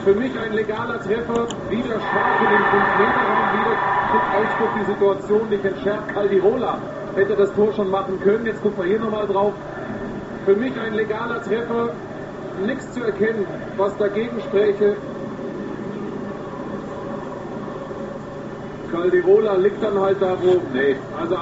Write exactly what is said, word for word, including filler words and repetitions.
Für mich ein legaler Treffer, wieder stark in den fünf Meter Raum, wieder kriegt Augsburg die Situation nicht entschärft. Caldirola hätte das Tor schon machen können, jetzt gucken wir hier nochmal drauf. Für mich ein legaler Treffer, nichts zu erkennen, was dagegen spräche. Caldirola liegt dann halt da, wo, nee, also